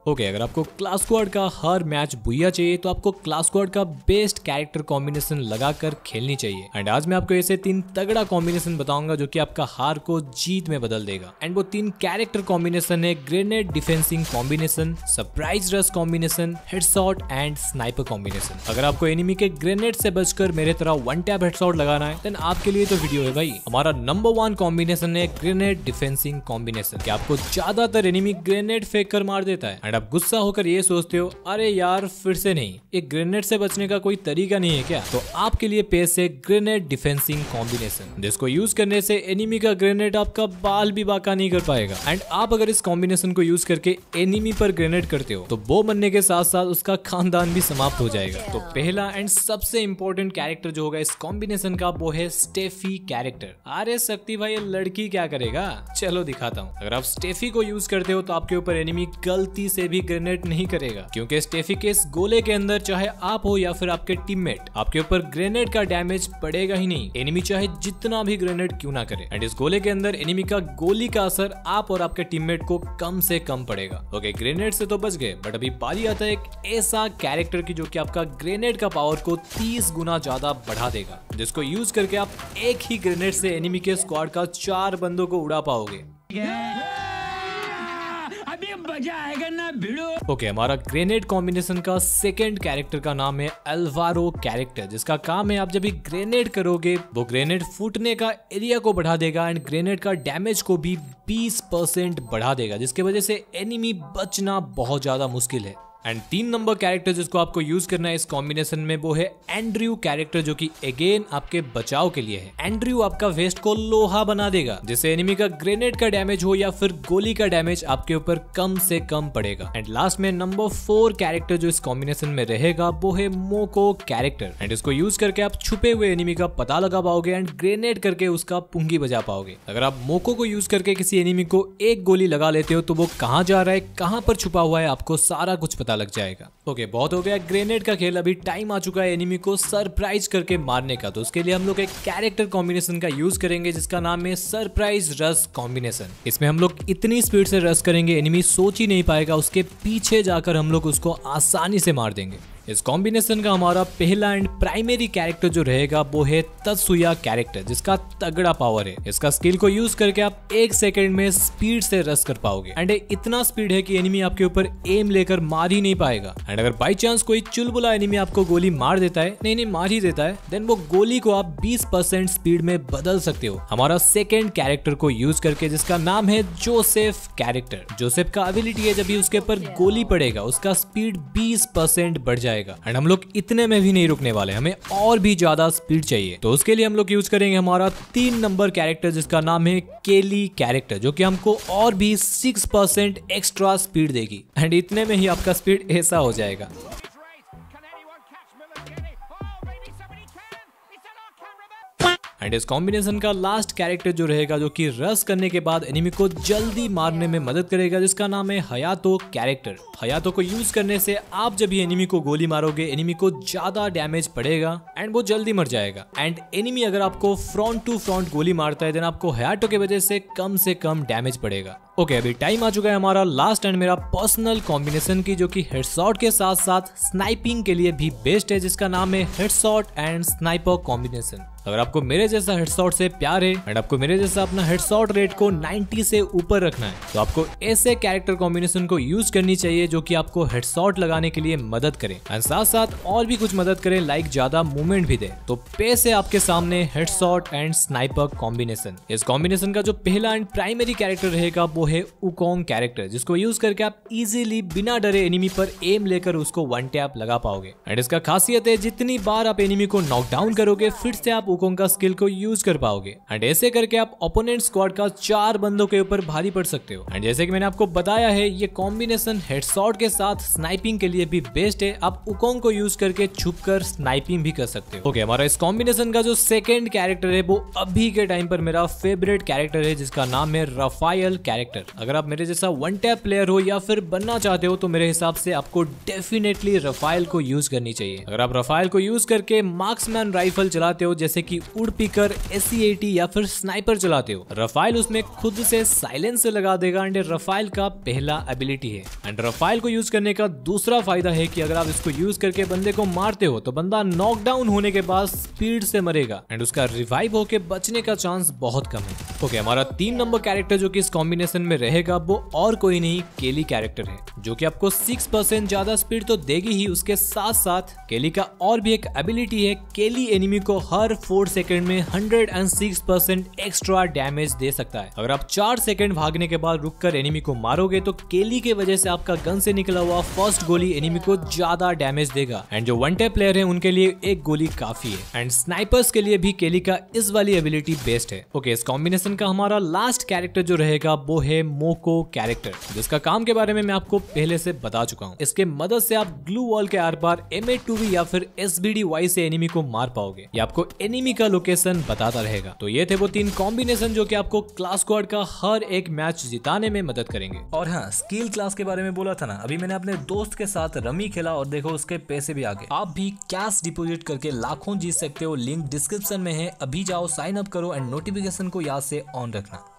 Okay, अगर आपको class squad का हर मैच बुया चाहिए तो आपको क्लास स्क्वाड का बेस्ट कैरेक्टर कॉम्बिनेशन लगाकर खेलनी चाहिए। एंड आज मैं आपको ऐसे 3 तगड़ा कॉम्बिनेशन बताऊंगा जो कि आपका हार को जीत में बदल देगा। एंड वो 3 कैरेक्टर कॉम्बिनेशन है grenade defensing combination, surprise rush combination, headshot and sniper combination. अगर आपको एनिमी के ग्रेनेड से बचकर मेरे तरह वन टैप हेडशॉट लगाना है देन आपके लिए तो वीडियो है भाई। हमारा नंबर 1 कॉम्बिनेशन है ग्रेनेड डिफेंसिंग कॉम्बिनेशन। कि आपको ज्यादातर एनिमी ग्रेनेड फेंक कर मार देता है एंड आप गुस्सा होकर ये सोचते हो अरे यार फिर से नहीं, एक ग्रेनेड से बचने का कोई तरीका नहीं है क्या? तो आपके लिए पेश है ग्रेनेड डिफेंसिंग कॉम्बिनेशन, जिसको यूज करने से एनिमी का ग्रेनेड आपका बाल भी बाका नहीं कर पाएगा। एंड आप अगर इस कॉम्बिनेशन को यूज करके एनिमी पर ग्रेनेड करते हो तो वो बनने के साथ साथ उसका खानदान भी समाप्त हो जाएगा। तो पहला एंड सबसे इंपॉर्टेंट कैरेक्टर जो होगा इस कॉम्बिनेशन का वो है स्टेफी कैरेक्टर। अरे शक्ति भाई ये लड़की क्या करेगा, चलो दिखाता हूँ। अगर आप स्टेफी को यूज करते हो तो आपके ऊपर एनिमी गलती से भी ग्रेनेड नहीं करेगा, क्योंकि स्टेफी के इस गोले के अंदर चाहे आप हो या फिर आपके टीममेट, आपके ऊपर ग्रेनेड का डैमेज पड़ेगा ही नहीं, एनिमी चाहे जितना भी ग्रेनेड क्यों ना करे। एंड इस गोले के अंदर एनिमी का गोली का असर आप और आपके टीममेट को कम से कम पड़ेगा। ओके, ग्रेनेड से तो बच गए, बट अभी बारी आता है एक ऐसा कैरेक्टर की जो कि आपका ग्रेनेड का पावर को 30 गुना ज्यादा बढ़ा देगा, जिसको यूज करके आप एक ही ग्रेनेड से एनिमी के स्क्वाड का 4 बंदों को उड़ा पाओगे। अभी मजा आएगा ना भिड़ो। ओके, हमारा ग्रेनेड कॉम्बिनेशन का सेकंड कैरेक्टर का नाम है अल्वारो कैरेक्टर, जिसका काम है आप जब भी ग्रेनेड करोगे वो ग्रेनेड फूटने का एरिया को बढ़ा देगा एंड ग्रेनेड का डैमेज को भी 20% बढ़ा देगा, जिसकी वजह से एनिमी बचना बहुत ज्यादा मुश्किल है। एंड 3 नंबर कैरेक्टर जिसको आपको यूज करना है इस कॉम्बिनेशन में वो है एंड्रयू कैरेक्टर, जो कि अगेन आपके बचाव के लिए है। एंड्रयू आपका वेस्ट को लोहा बना देगा, जिससे एनिमी का ग्रेनेड का डैमेज हो या फिर गोली का डैमेज आपके ऊपर कम से कम पड़ेगा। एंड लास्ट में नंबर 4 कैरेक्टर जो इस कॉम्बिनेशन में रहेगा वो है मोको कैरेक्टर। एंड इसको यूज करके आप छुपे हुए एनिमी का पता लगा पाओगे एंड ग्रेनेड करके उसका पुंगी बजा पाओगे। अगर आप मोको को यूज करके किसी एनिमी को एक गोली लगा लेते हो तो वो कहाँ जा रहा है, कहाँ पर छुपा हुआ है, आपको सारा कुछ पता लग जाएगा। ओके, बहुत हो गया ग्रेनेड का खेल। अभी टाइम आ चुका है एनिमी को सरप्राइज करके मारने का। तो उसके लिए हम लोग एक कैरेक्टर कॉम्बिनेशन का यूज करेंगे जिसका नाम है सरप्राइज रश कॉम्बिनेशन। इसमें हम लोग इतनी स्पीड से रश करेंगे एनिमी सोच ही नहीं पाएगा, उसके पीछे जाकर हम लोग उसको आसानी से मार देंगे। इस कॉम्बिनेशन का हमारा पहला एंड प्राइमरी कैरेक्टर जो रहेगा वो है तत्सुया कैरेक्टर, जिसका तगड़ा पावर है। इसका स्किल को यूज करके आप 1 सेकंड में स्पीड से रश कर पाओगे एंड इतना स्पीड है कि एनिमी आपके ऊपर एम लेकर मार ही नहीं पाएगा। एंड अगर बाई चांस कोई चुलबुला एनिमी आपको गोली मार देता है, नहीं मार ही देता है, देन वो गोली को आप 20% स्पीड में बदल सकते हो हमारा सेकेंड कैरेक्टर को यूज करके, जिसका नाम है जोसेफ कैरेक्टर। जोसेफ का एबिलिटी है जब भी उसके ऊपर गोली पड़ेगा उसका स्पीड 20% बढ़ जाएगा। एंड हम लोग इतने में भी नहीं रुकने वाले, हमें और भी ज्यादा स्पीड चाहिए। तो उसके लिए हम लोग यूज करेंगे हमारा 3 नंबर कैरेक्टर जिसका नाम है केली कैरेक्टर, जो कि हमको और भी 6% एक्स्ट्रा स्पीड देगी। एंड इतने में ही आपका स्पीड ऐसा हो जाएगा। एंड इस कॉम्बिनेशन का लास्ट कैरेक्टर जो रहेगा जो कि रश करने के बाद एनिमी को जल्दी मारने में मदद करेगा, जिसका नाम है हयातो कैरेक्टर। हयातो को यूज करने से आप जब भी एनिमी को गोली मारोगे एनिमी को ज्यादा डैमेज पड़ेगा एंड वो जल्दी मर जाएगा। एंड एनिमी अगर आपको फ्रंट टू फ्रंट गोली मारता है देन आपको हयातो की वजह से कम डैमेज पड़ेगा। ओके, अभी टाइम आ चुका है हमारा लास्ट एंड मेरा पर्सनल कॉम्बिनेशन की, जो कि हेडशॉट के साथ साथ स्नाइपिंग के लिए भी बेस्ट है, जिसका नाम है हेडशॉट एंड स्नाइपर कॉम्बिनेशन। अगर आपको मेरे जैसा हेडशॉट से प्यार है एंड आपको मेरे जैसा अपना हेडशॉट रेट को 90 से ऊपर रखना है तो आपको ऐसे कैरेक्टर कॉम्बिनेशन को यूज करनी चाहिए जो कि आपको हेडशॉट लगाने के लिए मदद करे एंड साथ साथ और भी कुछ मदद करे, लाइक ज्यादा मूवमेंट भी दे। तो पेश है आपके सामने हेडशॉट एंड स्नाइपर कॉम्बिनेशन। इस कॉम्बिनेशन का जो पहला एंड प्राइमरी कैरेक्टर रहेगा वो है उकोंग कैरेक्टर, जिसको यूज करके आप इजीली बिना डरे एनिमी पर एम लेकर उसको वन टैप लगा पाओगे। एंड इसका खासियत है जितनी बार आप एनिमी को नॉकडाउन करोगे फिर से आप उकोंग का स्किल को यूज कर पाओगे एंड ऐसे करके आप ओपोनेंट स्क्वाड का 4 बंदों के ऊपर भारी पड़ सकते हो। एंड जैसे कि मैंने आपको बताया है ये कॉम्बिनेशन हेडशॉट के साथ स्नाइपिंग के लिए भी बेस्ट है, आप उकोंग को यूज करके छुपकर स्नाइपिंग भी कर सकते हो। ओके, हमारा इस कॉम्बिनेशन का जो सेकंड कैरेक्टर है वो अभी के टाइम पर मेरा फेवरेट कैरेक्टर है, जिसका नाम है रफायल कैरेक्टर। कैरेक्टर। अगर आप मेरे जैसा वन टैप प्लेयर हो या फिर बनना चाहते हो तो मेरे हिसाब से आपको डेफिनेटली रफाइल को यूज करनी चाहिए। अगर आप रफाइल को यूज करके मार्क्समैन राइफल चलाते हो जैसे कि वुड पिकर, SC-80 या फिर स्नाइपर चलाते हो, रफाइल उसमें खुद से साइलेंसर लगा देगा एंड रफाइल का पहला एबिलिटी है। एंड रफाइल को यूज करने का दूसरा फायदा है कि अगर आप इसको यूज करके बंदे को मारते हो तो बंदा नॉकडाउन होने के बाद स्पीड से मरेगा एंड उसका रिवाइव होके बचने का चांस बहुत कम है। ओके, हमारा 3 नंबर कैरेक्टर जो कि इस कॉम्बिनेशन में रहेगा वो और कोई नहीं केली कैरेक्टर है, जो कि आपको 6% ज्यादा स्पीड तो देगी ही, उसके साथ साथ केली का और भी एक एबिलिटी है। केली एनिमी को हर 4 सेकंड में 106% एक्स्ट्रा डैमेज दे सकता है। अगर आप 4 सेकंड भागने के बाद रुककर एनिमी को मारोगे तो केली के वजह से आपका गन से निकला हुआ फर्स्ट गोली एनिमी को ज्यादा डैमेज देगा एंड जो वन टैप प्लेयर है उनके लिए एक गोली काफी है एंड स्नाइपर्स के लिए भी केली का इस वाली एबिलिटी बेस्ट है। ओके, इस कॉम्बिनेशन का हमारा लास्ट कैरेक्टर जो रहेगा वो है मोको कैरेक्टर, जिसका काम के बारे में मैं आपको पहले से बता चुका हूँ। इसके मदद से आप ग्लू वॉल के आर पार M8-2V या फिर SBD-Y से एनिमी को मार पाओगे। ये आपको एनिमी का लोकेशन बताता रहेगा। तो ये थे वो 3 कॉम्बिनेशन जो कि आपको क्लास स्क्वाड का हर एक मैच जिताने में मदद करेंगे। और हाँ, स्किल क्लास के बारे में बोला था ना, अभी मैंने अपने दोस्त के साथ रमी खेला और देखो उसके पैसे भी आ गए। आप भी कैश डिपॉजिट करके लाखों जीत सकते हो। लिंक डिस्क्रिप्शन में है, अभी जाओ, साइन अप करो एंड नोटिफिकेशन को याद से ऑन रखना।